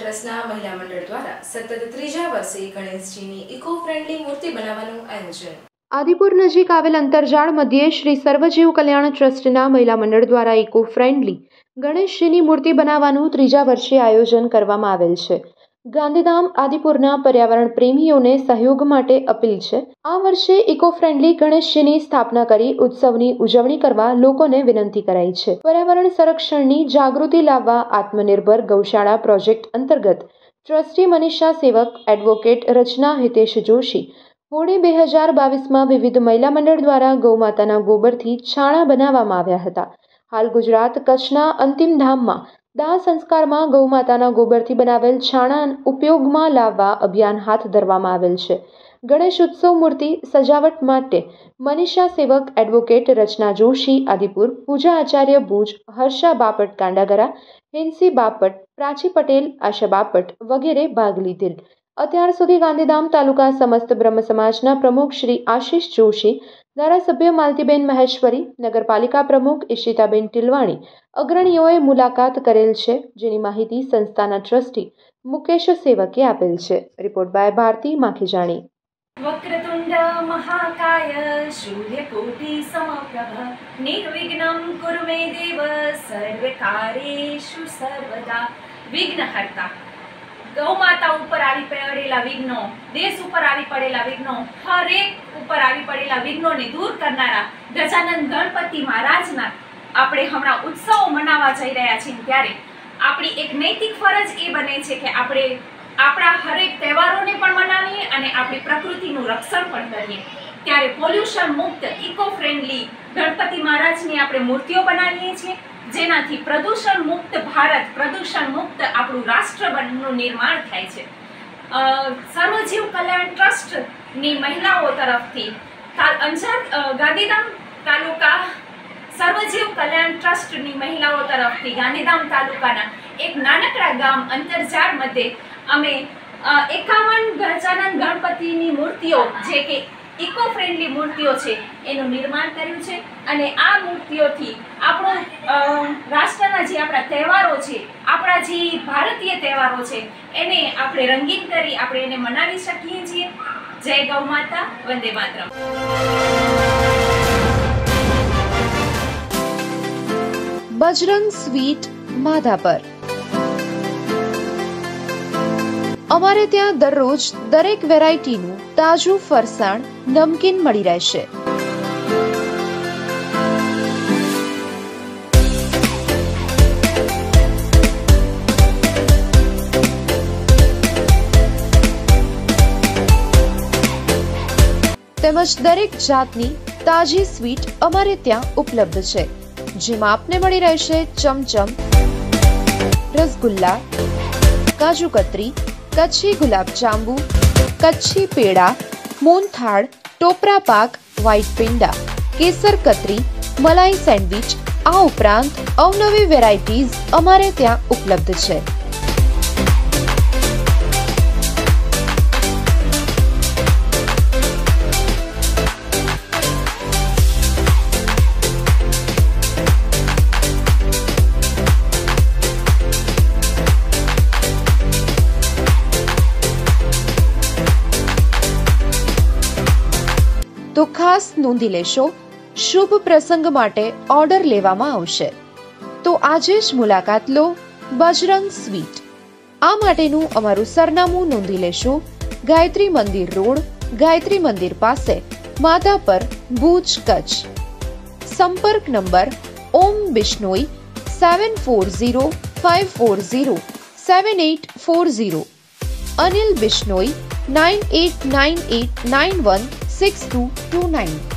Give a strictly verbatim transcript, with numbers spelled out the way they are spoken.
ટ્રસ્ટના મહિલા મંડળ દ્વારા સતત ત્રીજા વર્ષે ગણેશજીની ઇકો ફ્રેન્ડલી મૂર્તિ બનાવવાનું આયોજન। આદિપુર નજીક આવેલ અંતરજાળ મધ્યે શ્રી સર્વજીવ કલ્યાણ ટ્રસ્ટના મહિલા મંડળ દ્વારા ઇકો ફ્રેન્ડલી ગણેશજીની મૂર્તિ બનાવવાનું ત્રીજા વર્ષે આયોજન કરવામાં આવેલ છે। ગાંધીધામ આદિપુરના પર્યાવરણ પ્રેમીઓને સહયોગ માટે અપીલ છે। આ વર્ષે ઇકો ફ્રેન્ડલી ગણેશજીની સ્થાપના કરી ઉત્સવની ઉજવણી કરવા લોકોને વિનંતી કરાઈ છે। પર્યાવરણ સંરક્ષણની જાગૃતિ લાવવા આત્મનિર્ભર ગૌશાળા પ્રોજેક્ટ અંતર્ગત ટ્રસ્ટી મનીષા સેવક, એડવોકેટ રચના હિતેશ જોશી હોળી બે હજાર બાવીસમાં વિવિધ મહિલા મંડળ દ્વારા ગૌમાતાના ગોબરથી છાણા બનાવવામાં આવ્યા હતા। હાલ ગુજરાત કચ્છના અંતિમ ધામમાં દાહ સંસ્કારમાં ગૌમાતાના ગોબરથી બનાવેલ છાણા ઉપયોગમાં લાવવા અભિયાન હાથ ધરવામાં આવેલ છે। ગણેશ ઉત્સવ મૂર્તિ સજાવટ માટે મનીષા સેવક, એડવોકેટ રચના જોશી આદિપુર, પૂજા આચાર્ય ભુજ, હર્ષા બાપટ કાંડાગરા, હિંસી બાપટ, પ્રાચી પટેલ, આશા બાપટ વગેરે ભાગ લીધેલ। અત્યાર સુધી ગાંધીધામ તાલુકા સમસ્ત બ્રહ્મ સમાજના પ્રમુખ શ્રી આશીષ જોશી, ધારાસભ્ય માલતીબેન મહેશ્વરી, નગરપાલિકા પ્રમુખ ઈશિતાબેન ટીલવાણી અગ્રણીઓએ મુલાકાત કરેલ છે, જેની માહિતી સંસ્થાના ટ્રસ્ટી મુકેશ સેવકે આપેલ છે। Report by Bharati Makhijani. વક્રતુંડ મહાકાય સૂર્યકોટિ સમપ્રભ નિર્વિઘ્नं કુરુ મે દેવ સર્વકાર્યેષુ સર્વદા। વિઘ્નહર્તા ગૌ માતા ઉપર આવી પડેલા વિઘ્નો, દેશ ઉપર આવી પડેલા વિઘ્નો, હરેક ઉપર આવી પડેલા વિઘ્નોને દૂર કરનારા ગજાનન ગણપતિ મહારાજના આપણે હમણાં ઉત્સવો મનાવવા જઈ રહ્યા છીએ, ત્યારે આપણી એક નૈતિક ફરજ એ બને છે કે આપણે આપણા હરેક તહેવારોને પણ મનાવીએ અને આપણી પ્રકૃતિનું રક્ષણ પણ કરીએ। ત્યારે પોલ્યુશન મુક્ત ઇકો ફ્રેન્ડલી ગણપતિ મહારાજની આપણે મૂર્તિઓ બનાવીએ છીએ, જેનાથી પ્રદૂષણ મુક્ત ભારત, પ્રદૂષણ મુક્ત આપણું રાષ્ટ્રનું નિર્માણ થાય છે। સર્વજીવ કલ્યાણ ટ્રસ્ટની મહિલાઓ તરફથી અંજાર ગાંધીધામ તાલુકા સર્વજીવ કલ્યાણ ટ્રસ્ટની મહિલાઓ તરફથી ગાંધીધામ તાલુકાના એક નાનકડા ગામ અંતરજાળ મધ્યે અમે એકાવન ગજાનન ગણપતિની મૂર્તિઓ, જે કે ઇકો ફ્રેન્ડલી મૂર્તિઓ છે, એનું નિર્માણ કર્યું છે અને આ મૂર્તિઓથી આપણો રાષ્ટ્રના જે આપણા તહેવારો છે, આપણા જે ભારતીય તહેવારો છે, એને આપણે રંગીન કરી આપણે એને મનાવી શકીએ છીએ। જય ગૌ માતા, વંદે માતરમ। બજરંગ સ્વીટ માધાપર। અમારે ત્યાં દરરોજ દરેક વેરાયટીનું તાજું ફરસાણ, નમકીન મળી રહેશે। તેમજ દરેક જાતની તાજી સ્વીટ અમારે ત્યાં ઉપલબ્ધ છે, જેમાં આપને મળી રહેશે ચમચમ, રસગુલ્લા, કાજુ કતરી, કચ્છી ગુલાબ જાંબુ, કચ્છી પેડા, મોહનથાળ, ટોપરા પાક, વ્હાઈટ પેંડા, કેસર કતરી, મલાઈ સેન્ડવિચ, આ ઉપરાંત અવનવી વેરાયટીઝ અમારે ત્યાં ઉપલબ્ધ છે। તો ખાસ નોંધી લેશો, શુભ પ્રસંગ માટે ઓર્ડર લેવામાં આવશે, તો આજે જ મુલાકાત લો બજરંગ સ્વીટ। આ માટેનું અમારું સરનામું નોંધી લેશો, ગાયત્રી મંદિર રોડ, ગાયત્રી મંદિર પાસે, માધાપર, ભુજ, કચ્છ। સંપર્ક number Om Bishnoi seven four zero five four zero seven eight four zero, Anil Bishnoi nine eight nine eight nine one six two two nine.